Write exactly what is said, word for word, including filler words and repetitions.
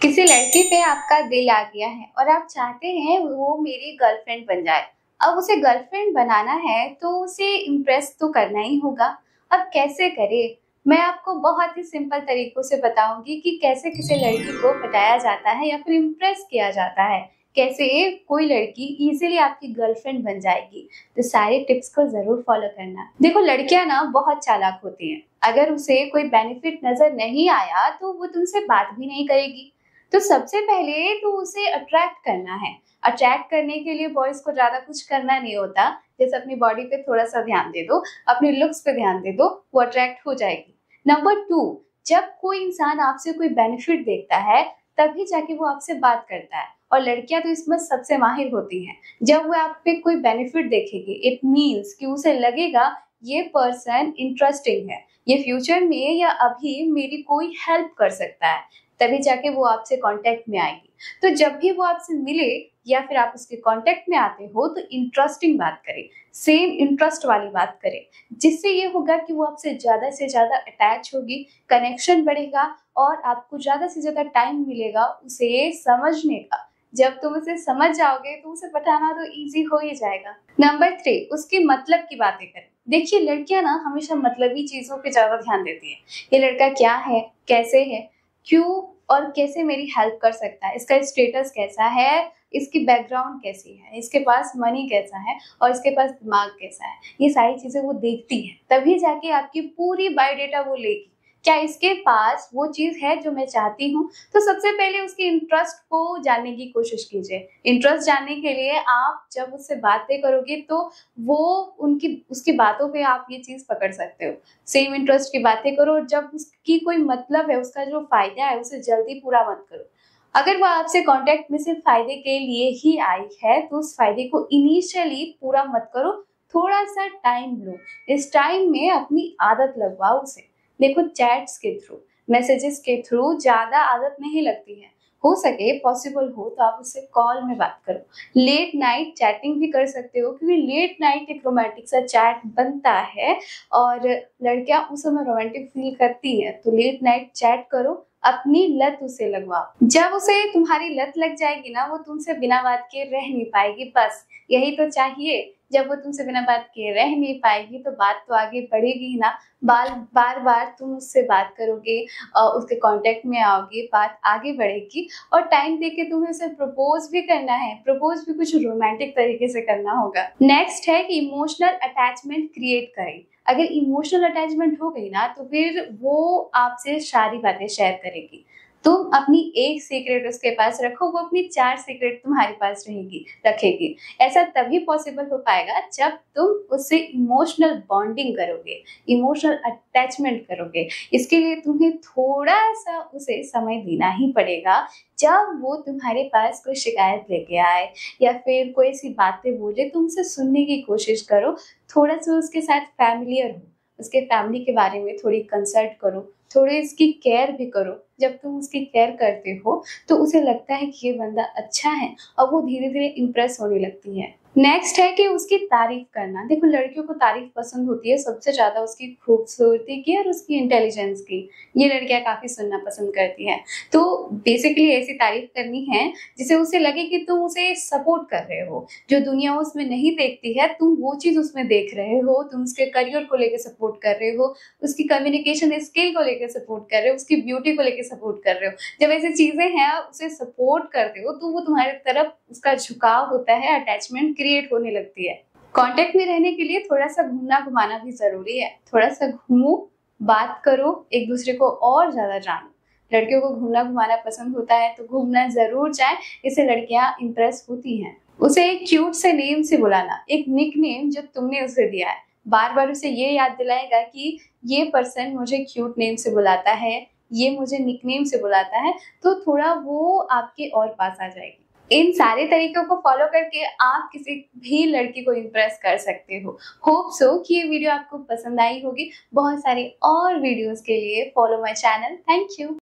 किसी लड़की पे आपका दिल आ गया है और आप चाहते हैं वो मेरी गर्लफ्रेंड बन जाए। अब उसे गर्लफ्रेंड बनाना है तो उसे इम्प्रेस तो करना ही होगा। अब कैसे करे? मैं आपको बहुत ही सिंपल तरीकों से बताऊंगी कि कैसे किसी लड़की को पटाया जाता है या फिर इम्प्रेस किया जाता है। कैसे कोई लड़की इजीली आपकी गर्लफ्रेंड बन जाएगी। तो सारे टिप्स को जरूर फॉलो करना। देखो, लड़कियां ना बहुत चालाक होती हैं। अगर उसे कोई बेनिफिट नजर नहीं आया तो वो तुमसे बात भी नहीं करेगी। तो सबसे पहले तो उसे अट्रैक्ट करना है। अट्रैक्ट करने के लिए बॉयज को ज्यादा कुछ करना नहीं होता। जैसे अपनी बॉडी पे थोड़ा सा ध्यान दे दो, अपने लुक्स पे ध्यान दे दो, वो अट्रैक्ट हो जाएगी। नंबर टू, जब कोई इंसान आपसे कोई बेनिफिट देखता है तभी जाके वो आपसे बात करता है। और लड़कियां तो इसमें सबसे माहिर होती हैं। जब वो आप पे कोई बेनिफिट देखेगी, इट मीन्स कि उसे लगेगा ये पर्सन इंटरेस्टिंग है, ये फ्यूचर में या अभी मेरी कोई हेल्प कर सकता है, तभी जाके वो आपसे कांटेक्ट में आएगी। तो जब भी वो आपसे मिले या फिर आप उसके कांटेक्ट में आते हो तो इंटरेस्टिंग बात करें, सेम इंटरेस्ट वाली बात करें, जिससे ये होगा कि वो आपसे ज्यादा से ज्यादा अटैच होगी, कनेक्शन बढ़ेगा और आपको ज्यादा से ज्यादा टाइम मिलेगा उसे समझने का। जब तुम उसे समझ जाओगे तो उसे पटाना तो इजी हो ही जाएगा। नंबर थ्री, उसके मतलब की बातें करें। देखिए, लड़कियां ना हमेशा मतलबी चीजों पे ज्यादा ध्यान देती है। ये लड़का क्या है, कैसे है, क्यों और कैसे मेरी हेल्प कर सकता है, इसका स्टेटस कैसा है, इसकी बैकग्राउंड कैसी है, इसके पास मनी कैसा है और इसके पास दिमाग कैसा है। ये सारी चीजें वो देखती है, तभी जाके आपकी पूरी बायोडेटा वो लेगी। क्या इसके पास वो चीज है जो मैं चाहती हूँ? तो सबसे पहले उसके इंटरेस्ट को जानने की कोशिश कीजिए। इंटरेस्ट जानने के लिए आप जब उससे बातें करोगे तो वो उनकी उसकी बातों पे आप ये चीज पकड़ सकते हो। सेम इंटरेस्ट की बातें करो। जब उसकी कोई मतलब है, उसका जो फायदा है, उसे जल्दी पूरा मत करो। अगर वो आपसे कांटेक्ट में सिर्फ फायदे के लिए ही आई है तो उस फायदे को इनिशियली पूरा मत करो। थोड़ा सा टाइम लो। इस टाइम में अपनी आदत लगवाओ उसे। देखो, चैट्स के थ्रू, मैसेजेस के थ्रू ज्यादा आदत नहीं लगती है। हो सके, पॉसिबल हो तो आप उससे कॉल में बात करो। लेट नाइट चैटिंग भी कर सकते हो, क्योंकि लेट नाइट एक रोमांटिक सा चैट बनता है और लड़कियां उस समय रोमांटिक फील करती है। तो लेट नाइट चैट करो, अपनी लत उसे लगवाओ। जब उसे तुम्हारी लत लग जाएगी ना, वो तुमसे बिना बात के रह नहीं पाएगी। बस यही तो चाहिए। जब वो तुमसे बिना बात के रह नहीं पाएगी तो बात तो आगे बढ़ेगी ही ना। बार बार बार तुम उससे बात करोगे और उसके कांटेक्ट में आओगे, बात आगे बढ़ेगी। और टाइम देके तुम्हें उसे प्रपोज भी करना है। प्रपोज भी कुछ रोमांटिक तरीके से करना होगा। नेक्स्ट है कि इमोशनल अटैचमेंट क्रिएट करें। अगर इमोशनल अटैचमेंट हो गई ना तो फिर वो आपसे सारी बातें शेयर करेगी। तुम अपनी एक सीक्रेट उसके पास रखो, वो अपनी चार सीक्रेट तुम्हारे पास रहेगी रखेगी। ऐसा तभी पॉसिबल हो पाएगा जब तुम उससे इमोशनल बॉन्डिंग करोगे, इमोशनल अटैचमेंट करोगे। इसके लिए तुम्हें थोड़ा सा उसे समय देना ही पड़ेगा। जब वो तुम्हारे पास कोई शिकायत लेके आए या फिर कोई ऐसी बातें बोले, तुम उसे सुनने की कोशिश करो। थोड़ा सा उसके साथ फैमिलियर हो, उसके फैमिली के बारे में थोड़ी कंसल्ट करो, थोड़ी इसकी केयर भी करो। जब तुम उसकी केयर करते हो तो उसे लगता है कि ये बंदा अच्छा है और वो धीरे धीरे इम्प्रेस होने लगती है। नेक्स्ट है कि उसकी तारीफ करना। देखो, लड़कियों को तारीफ पसंद होती है, सबसे ज्यादा उसकी खूबसूरती की और उसकी इंटेलिजेंस की। ये लड़कियां काफी सुनना पसंद करती हैं। तो बेसिकली ऐसी तारीफ करनी है जिसे उसे लगे कि तुम उसे सपोर्ट कर रहे हो। जो दुनिया उसमें नहीं देखती है, तुम वो चीज उसमें देख रहे हो। तुम उसके करियर को लेकर सपोर्ट कर रहे हो, उसकी कम्युनिकेशन स्किल को लेकर सपोर्ट कर रहे हो, उसकी ब्यूटी को लेकर सपोर्ट कर रहे हो। जब ऐसी चीजें हैं, उसे सपोर्ट करते हो तो वो तुम्हारी तरफ उसका झुकाव होता है, अटैचमेंट क्रिएट होने लगती है। कांटेक्ट में रहने के लिए थोड़ा सा घूमना घुमाना भी जरूरी है। थोड़ा सा घूमो, बात करो, एक दूसरे को और ज्यादा जानो। लड़कियों को घूमना घुमाना पसंद होता है तो घूमना जरूर जाए। इससे लड़कियां इंप्रेस होती हैं। उसे एक क्यूट से नेम से बुलाना, एक निक नेम जो तुमने उसे दिया है, बार बार उसे ये याद दिलाएगा कि ये पर्सन मुझे क्यूट नेम से बुलाता है, ये मुझे निकनेम से बुलाता है। तो थोड़ा वो आपके और पास आ जाएगी। इन सारे तरीकों को फॉलो करके आप किसी भी लड़की को इम्प्रेस कर सकते हो। होप सो कि ये वीडियो आपको पसंद आई होगी। बहुत सारी और वीडियोस के लिए follow my channel. Thank you.